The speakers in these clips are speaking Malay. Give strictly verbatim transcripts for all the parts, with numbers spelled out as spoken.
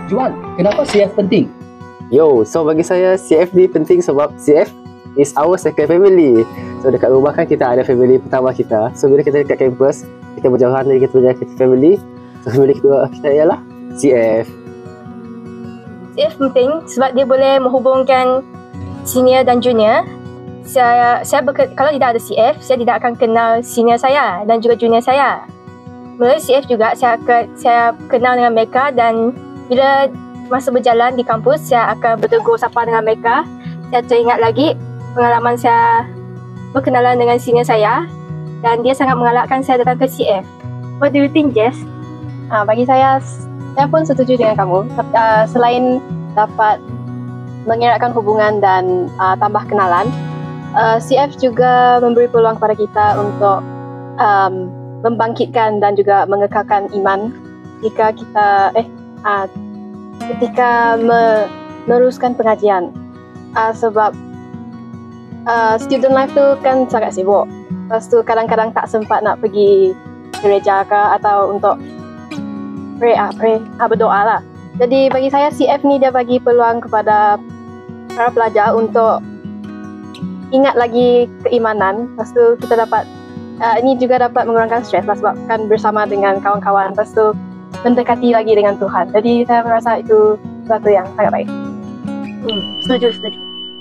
Juan, kenapa C F penting? Yo, so bagi saya C F ni penting sebab C F is our second family. So dekat rumah kan kita ada family pertama kita. So bila kita dekat kampus, kita berjauhan dari kita punya family. So family kedua kita ialah C F. C F penting sebab dia boleh menghubungkan senior dan junior. Saya, saya beker, kalau tidak ada C F, saya tidak akan kenal senior saya dan juga junior saya. Melalui C F juga saya akan, saya kenal dengan mereka dan bila masa berjalan di kampus, saya akan bertegur sapa dengan mereka. Saya teringat lagi pengalaman saya berkenalan dengan senior saya dan dia sangat mengalakkan saya datang ke C F. What do you think, Jess? Uh, bagi saya, saya pun setuju dengan kamu. Uh, selain dapat mengeratkan hubungan dan uh, tambah kenalan, uh, C F juga memberi peluang kepada kita untuk um, membangkitkan dan juga mengekalkan iman jika kita eh uh, ketika meneruskan pengajian. Uh, sebab uh, student life tu kan sangat sibuk. Lepas tu kadang-kadang tak sempat nak pergi gereja ke atau untuk pray, ah, pray, ah, berdoa lah. Jadi bagi saya C F ni dia bagi peluang kepada para pelajar untuk ingat lagi keimanan. Lepas tu kita dapat, uh, ini juga dapat mengurangkan stres lah sebab kan bersama dengan kawan-kawan. Lepas tu mendekati lagi dengan Tuhan. Jadi saya merasa itu sesuatu yang sangat baik. Hmm, setuju, setuju.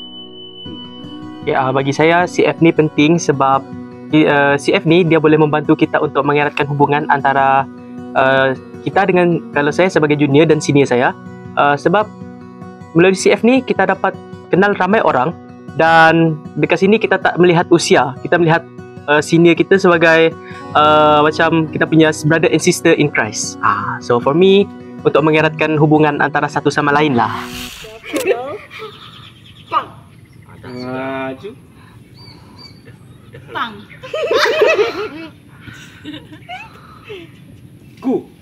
Ya, bagi saya C F ni penting sebab uh, C F ni dia boleh membantu kita untuk mengeratkan hubungan antara uh, kita dengan, kalau saya sebagai junior dan senior saya. Uh, sebab melalui C F ni kita dapat kenal ramai orang dan dekat sini kita tak melihat usia. Kita melihat Uh, senior kita sebagai uh, macam kita punya brother and sister in Christ. Ah, so for me, untuk mengeratkan hubungan antara satu sama lain lah. Pang. Maju. Pang. Ku.